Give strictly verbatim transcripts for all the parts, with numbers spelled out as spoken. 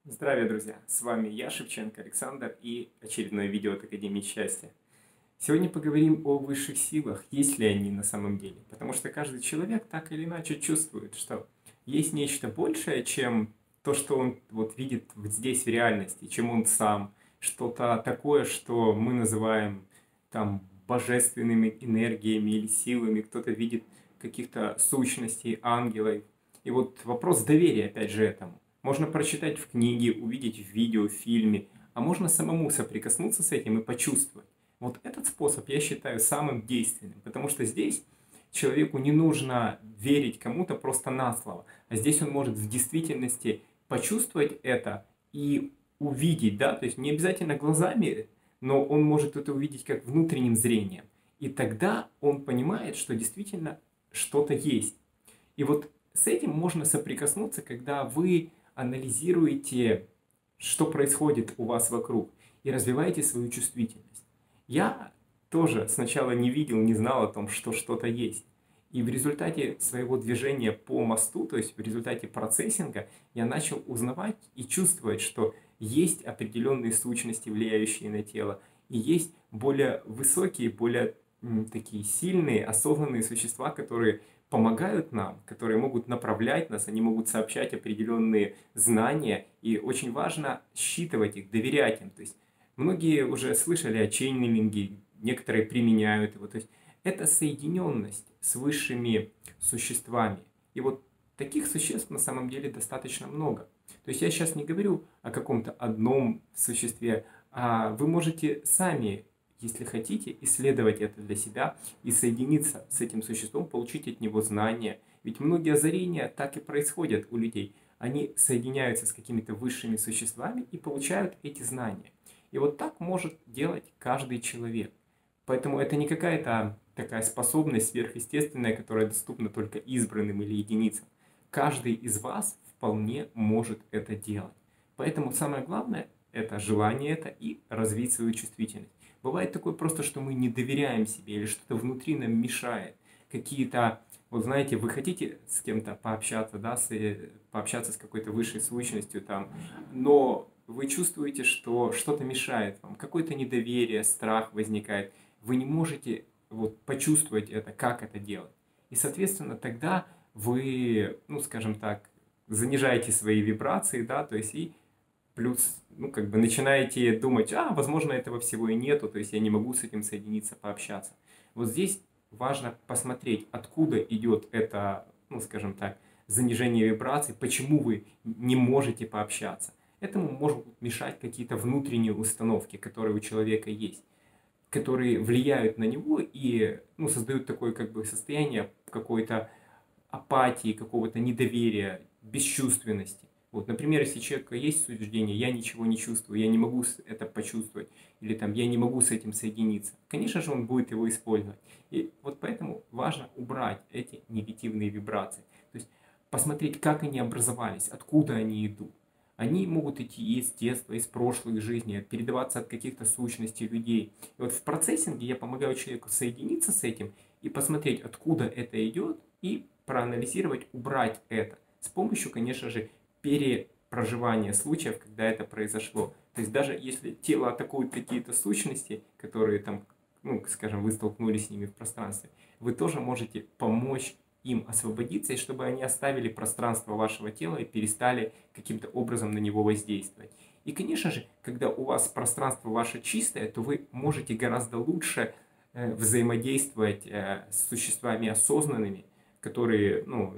Здравия, друзья! С вами я, Шевченко Александр, и очередное видео от Академии Счастья. Сегодня поговорим о высших силах, есть ли они на самом деле. Потому что каждый человек так или иначе чувствует, что есть нечто большее, чем то, что он вот видит вот здесь в реальности, чем он сам. Что-то такое, что мы называем там божественными энергиями или силами. Кто-то видит каких-то сущностей, ангелов. И вот вопрос доверия, опять же, этому. Можно прочитать в книге, увидеть в видео, в фильме, а можно самому соприкоснуться с этим и почувствовать. Вот этот способ я считаю самым действенным, потому что здесь человеку не нужно верить кому-то просто на слово, а здесь он может в действительности почувствовать это и увидеть, да, то есть не обязательно глазами, но он может это увидеть как внутренним зрением. И тогда он понимает, что действительно что-то есть. И вот с этим можно соприкоснуться, когда вы анализируете, что происходит у вас вокруг, и развиваете свою чувствительность. Я тоже сначала не видел, не знал о том, что что-то есть. И в результате своего движения по мосту, то есть в результате процессинга, я начал узнавать и чувствовать, что есть определенные сущности, влияющие на тело, и есть более высокие, более м, такие сильные, осознанные существа, которые помогают нам, которые могут направлять нас, они могут сообщать определенные знания, и очень важно считывать их, доверять им. То есть многие уже слышали о ченнелинге, некоторые применяют его. То есть это соединенность с высшими существами. И вот таких существ на самом деле достаточно много. То есть я сейчас не говорю о каком-то одном существе, а вы можете сами, если хотите, исследовать это для себя и соединиться с этим существом, получить от него знания. Ведь многие озарения так и происходят у людей. Они соединяются с какими-то высшими существами и получают эти знания. И вот так может делать каждый человек. Поэтому это не какая-то такая способность сверхъестественная, которая доступна только избранным или единицам. Каждый из вас вполне может это делать. Поэтому самое главное – это желание это и развить свою чувствительность. Бывает такое просто, что мы не доверяем себе или что-то внутри нам мешает. Какие-то, вот знаете, вы хотите с кем-то пообщаться, да, с, э, пообщаться с какой-то высшей сущностью там, но вы чувствуете, что что-то мешает вам, какое-то недоверие, страх возникает. Вы не можете вот почувствовать это, как это делать. И, соответственно, тогда вы, ну, скажем так, занижаете свои вибрации, да, то есть и плюс, ну, как бы начинаете думать, а, возможно, этого всего и нету, то есть я не могу с этим соединиться, пообщаться. Вот здесь важно посмотреть, откуда идет это, ну, скажем так, занижение вибраций, почему вы не можете пообщаться. Этому могут мешать какие-то внутренние установки, которые у человека есть, которые влияют на него и, ну, создают такое как бы состояние какой-то апатии, какого-то недоверия, бесчувственности. Вот, например, если у человека есть суждение, я ничего не чувствую, я не могу это почувствовать, или там я не могу с этим соединиться, конечно же, он будет его использовать. И вот поэтому важно убрать эти негативные вибрации. То есть посмотреть, как они образовались, откуда они идут. Они могут идти из детства, из прошлых жизней, передаваться от каких-то сущностей людей. И вот в процессинге я помогаю человеку соединиться с этим и посмотреть, откуда это идет, и проанализировать, убрать это. С помощью, конечно же, перепроживания случаев, когда это произошло. То есть даже если тело атакуют какие-то сущности, которые там, ну, скажем, вы столкнулись с ними в пространстве, вы тоже можете помочь им освободиться, и чтобы они оставили пространство вашего тела и перестали каким-то образом на него воздействовать. И, конечно же, когда у вас пространство ваше чистое, то вы можете гораздо лучше э, взаимодействовать э, с существами осознанными, которые, ну,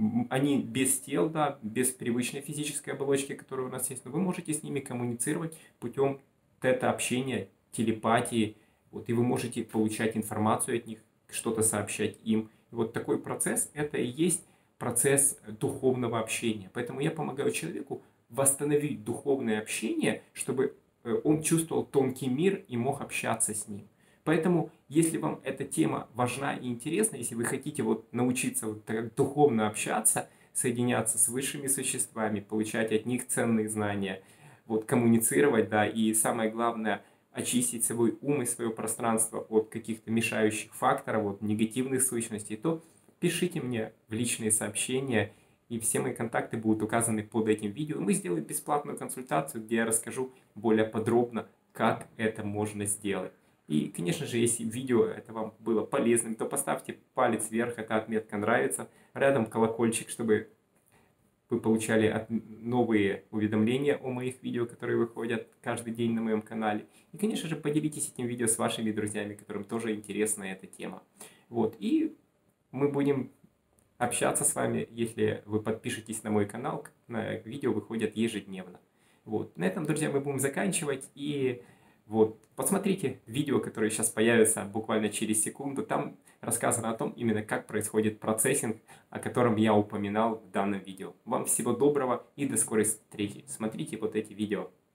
они без тел, да, без привычной физической оболочки, которая у нас есть, но вы можете с ними коммуницировать путем тета-общения, телепатии, вот, и вы можете получать информацию от них, что-то сообщать им. И вот такой процесс, это и есть процесс духовного общения. Поэтому я помогаю человеку восстановить духовное общение, чтобы он чувствовал тонкий мир и мог общаться с ним. Поэтому, если вам эта тема важна и интересна, если вы хотите вот научиться вот так духовно общаться, соединяться с высшими существами, получать от них ценные знания, вот коммуницировать, да, и самое главное, очистить свой ум и свое пространство от каких-то мешающих факторов, от негативных сущностей, то пишите мне в личные сообщения, и все мои контакты будут указаны под этим видео. Мы сделаем бесплатную консультацию, где я расскажу более подробно, как это можно сделать. И, конечно же, если видео это вам было полезным, то поставьте палец вверх, это отметка «Нравится», рядом колокольчик, чтобы вы получали от- новые уведомления о моих видео, которые выходят каждый день на моем канале. И, конечно же, поделитесь этим видео с вашими друзьями, которым тоже интересна эта тема. Вот, и мы будем общаться с вами, если вы подпишетесь на мой канал, на видео выходят ежедневно. Вот, на этом, друзья, мы будем заканчивать, и вот, посмотрите видео, которое сейчас появится буквально через секунду, там рассказано о том, именно как происходит процессинг, о котором я упоминал в данном видео. Вам всего доброго и до скорой встречи. Смотрите вот эти видео.